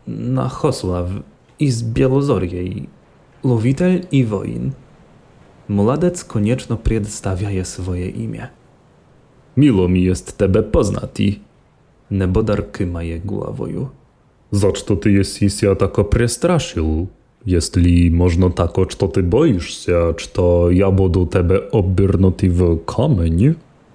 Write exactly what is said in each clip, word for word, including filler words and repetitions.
Nahosław iz Bielozorjej, lovitelj i woin. Mladec koniečno predstavljaje svoje ime. Milo mi jest tebe poznati. Nebodar kymaje głowою. Zašto ty jesi się tako prestraszył? Jeśli można tako, čo ty boisz się, čo ja budu tebe obiernuty w kamień?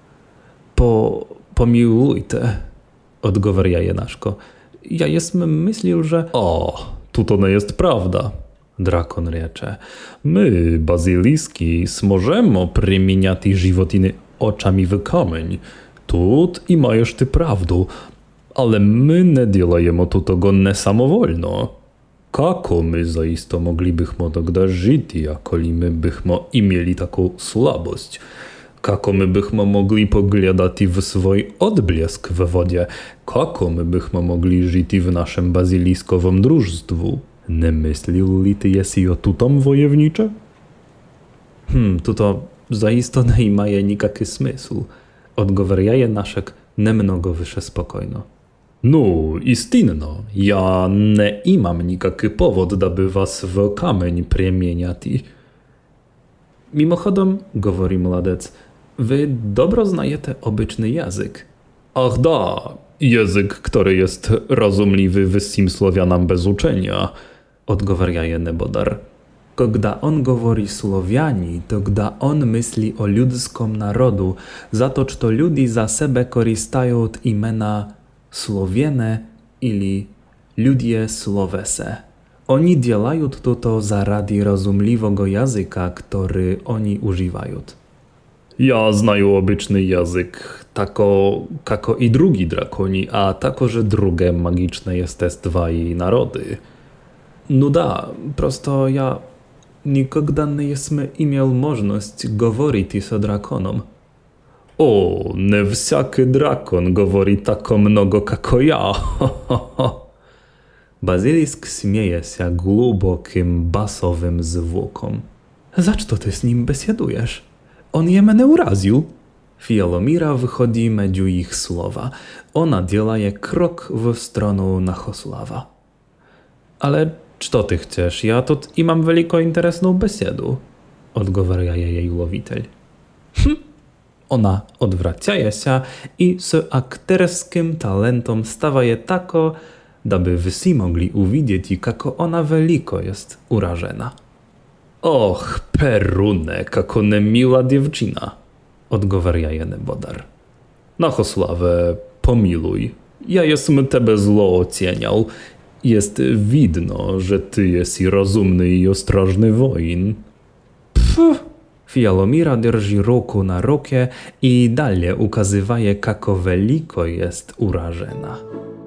Po, pomilujte, odgowarja Jenaszko. Ja jestem myślał, że... O, tu to nie jest prawda. Drakon riecze. My, baziliski, możemy przemieniać żywotiny oczami w kamień. Tut i majesz ty prawdu, ale my nie делаємо tego nesamowolno. Kako my zaisto moglibychmo тогда żyć, jakoli my bychmo imieli taką słabość? Kako my bychmo mogli poglądać w swój odblesk w wodzie? Kako my bychmo mogli żyć w naszym baziliskowym drużstwu? Nie myślił li ty jesi o tutom, wojownicze? Hmm, tuto zaisto nie maje nikaki smysł. Odgowarja Jenaszek nemnogo wysze spokojno. No, istinno, ja nie imam nikaki powód, daby was w kamień przemieniać. Mimochodem, govori mladec, wy dobro znajete obyczny język. Ach da, język, który jest rozumliwy wyssim Słowianom bez uczenia, odgowarja Nebodar. Когда on govori Słowiani, to gda on myśli o ludzkom narodu, za to, što ljudi za sebe korzystają od imena Słowiene ili ludzie Slovese. Oni dzielają to zaradi rozumliwego języka, który oni używają. Ja znaju obyczny język, tako, kako i drugi drakoni, a tako, że drugie magiczne jestestwa i narody. No da, prosto ja nikogda nie jesmy imiał możność govorić z drakonom. O, nie wszaki drakon govori tako mnogo kako ja. Bazylisk śmieje się głębokim, basowym zwłokom. Zaczo ty z nim besiadujesz? On je mnie uraził. Fialomira wychodzi medziu ich słowa. Ona dzielaje krok w stronę Nahosława. Ale co ty chcesz? Ja tu i mam wielko interesną besiedu, odgowarja jej lovitelj. Hm. Ona odwracaje się i z aktorskim talentom stawaje tako, daby wysi mogli uwidzieć, kako ona wielko jest urażena. Och, perune, kako nemiła dziewczyna, odgowarja Nebodar. Nahosławe, pomiluj, ja jestem tebe zło oceniał. Jest widno, że ty jesi rozumny i ostrożny woin. Pff! Fialomira drży ruku na rukie i dalej ukazywaje, kako wielko jest urażena.